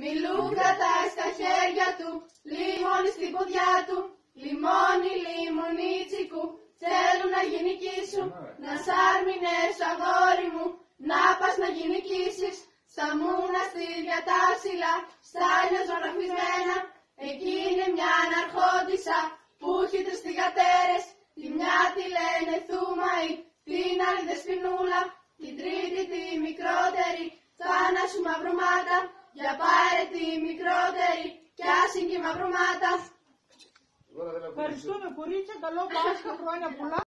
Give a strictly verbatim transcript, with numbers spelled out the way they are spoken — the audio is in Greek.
Μιλού κρατάει στα χέρια του, λιμόνι στην ποδιά του. Λιμόνι, λιμονίτσικου, θέλουν να γυναικήσουν. Να σ' άρμηνες αγόρι μου, να πας να γυναικήσεις. Στα μοναστήρια τα ψηλά, στα ζωγραφισμένα. Εκεί είναι μια αναρχόντισσα που έχει τρεις θυγατέρες. Τη μια τη λένε Θούμαη, την άλλη Δεσποινούλα, την τρίτη τη μικρότερη. Θάνασου μαυρομάτα, για πάρε τη μικρότερη, κι άσυν και μαυρομάτα. Ευχαριστούμε πολύ και καλό Πάσχα, χρόνια πολλά.